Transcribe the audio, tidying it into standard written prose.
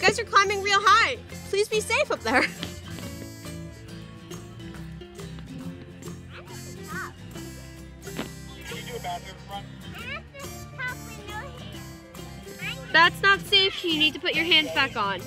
guys are climbing real high. Please be safe up there. That's not safe. You need to put your hands back on.